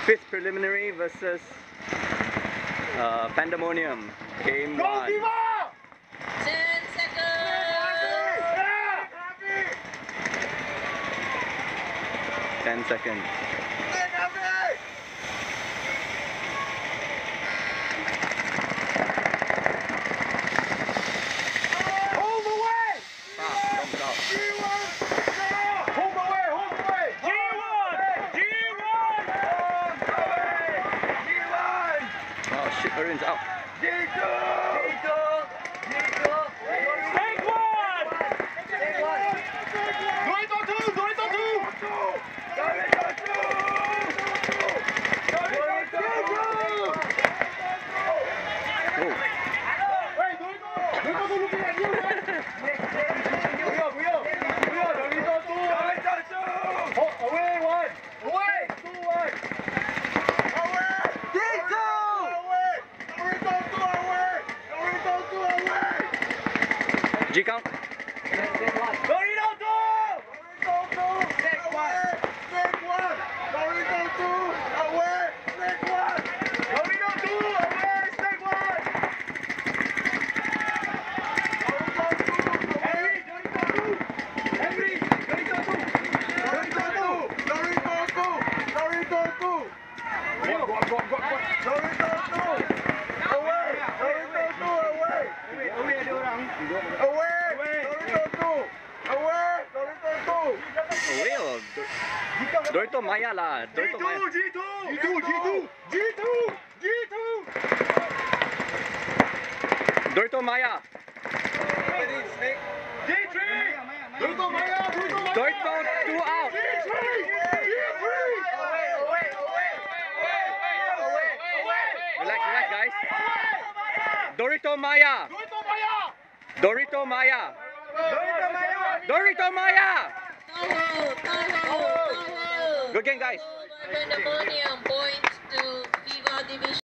Fifth preliminary versus Pandemonium. Game 1. 10 seconds. 10 seconds. Hold away! Don't stop. Hold away! Hold away! G1! Oh shit, Arun's out. G2! Take one! Dorito 2! Dorito 2! Dorito 2! Dorito 2! Oh. Hey, Dorito! Dorito 2 looking at you, man! Muyo! Dorito 2! Dorito 2! Oh, away 1! Away! 2-1! Away! G2! Away! Dorito 2 away! Dorito 2 away! G count. Dorito 2! Dorito 2! Take 1! Take 1! Dorito 2 away! Take 1! Dorito 2 away! Take 1! Henry! Dorito 2! Henry! Dorito 2! Dorito 2! Dorito 2! Dorito 2! Go! Dorito 2! Away! Dorito 2 away! Away ada orang. Away! Dorito 2! Away! Dorito 2! Away or Dorito Maya lah. Dorito Maya. G2! Dorito Maya. G3! Dorito Maya! Dorito 2 out. G3! Relax, guys. Dorito Maya. Dorito Maya. Dorito Maya. Tahu. Good game, guys. Pandemonium points to Viva Division.